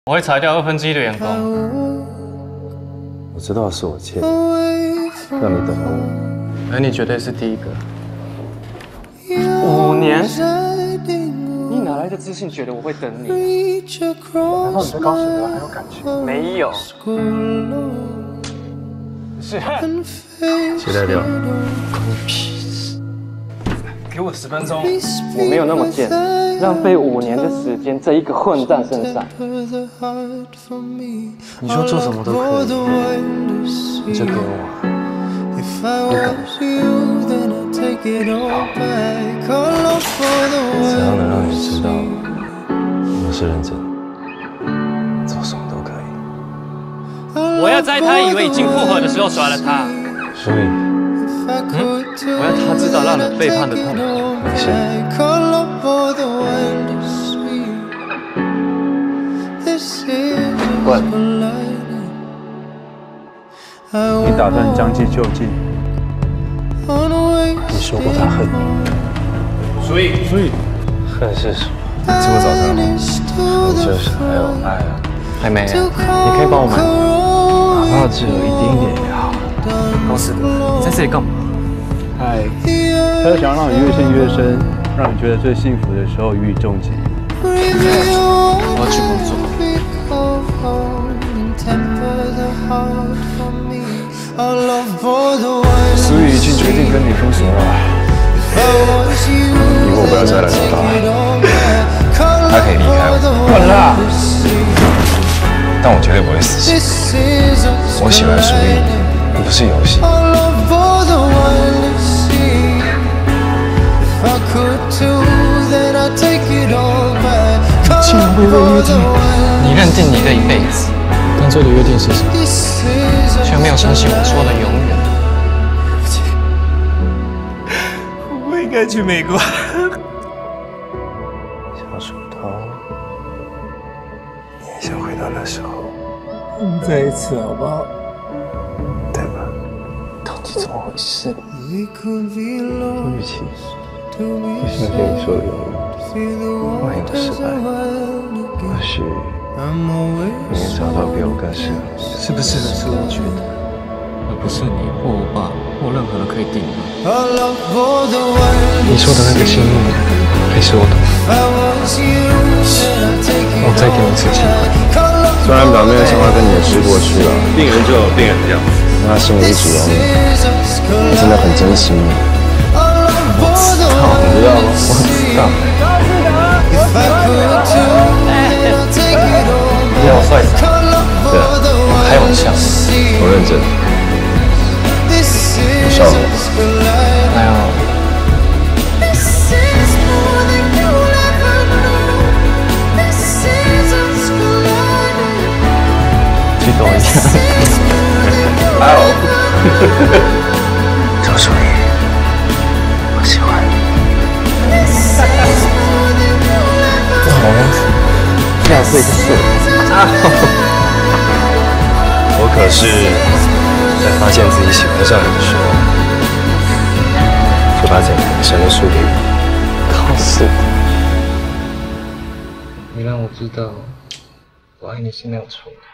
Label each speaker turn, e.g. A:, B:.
A: 我会裁掉1/2的员工。
B: 我知道是我欠你，让你等了我，
A: 而你绝对是第一个。5年？你哪来的自信觉得我会等你？
B: 难道你对高史德很有感情？
A: 没有。是。
B: 谁来掉？
A: 关你屁事！给我10分钟。我没有那么贱，浪费5年的时间在一个混蛋身上。
B: 你说做什么都可以，你就给我。不敢。只要能让你知道我是认真的，做什么都可以。
A: 我要在他以为已经复合的时候甩了他。
B: 所以，
A: 我要他知道让人背叛的痛苦。
B: 没事。
A: 滚！
C: 你打算将计就计？
B: 你说过他恨你，
A: 所以
B: 恨是什么？吃过早餐吗？恨就是还有爱啊。
A: 还没啊，你可以帮我买，
B: 哪怕只有一丁点也好。
A: 高斯德，你在这里干嘛？
C: 嗨，他想让你越陷越深，让你觉得最幸福的时候予以重击。
A: 我要去工作。
B: 苏雨已经决定跟你封锁了，以后不要再来找他，他可以离开我。
C: 滚啦！
B: 但我绝对不会死心。我喜欢苏雨，不是游戏。
A: 既然会有约定，你认定你的一辈子，刚做的约定是什么？却没有相信我说的永远。对不起，我不应该去美国。
B: 小鼠头，你也想回到那时候？
A: 我们再一次好不好？
B: 对吧？
A: 到底怎么回事？
B: 对不起，为什么跟你说的永远？万一我失败，或许你能找到比我更适合你。
A: 是不是的是我觉得，而不是你或我爸或任何人可以定义。你说的那个心意，还是我懂。我再给你一次机会。
B: 虽然表面上他跟你也吃过去了，病人就有病人这样，但他心里一直有你，他真的很珍惜你。
A: 我知道，
B: 你知道吗？
A: 我知道。你让我帅死？
B: 对啊，
A: 我开玩笑，
B: 我认真。你笑什么？
A: 那要去抖一下。
B: 还好。周淑怡，我喜欢你。
A: 这好像这样是一个事。
B: 我可是在发现自己喜欢上你的时候，就把整个人生都输给你。
A: 靠死！你让我知道，我爱你是没有错的。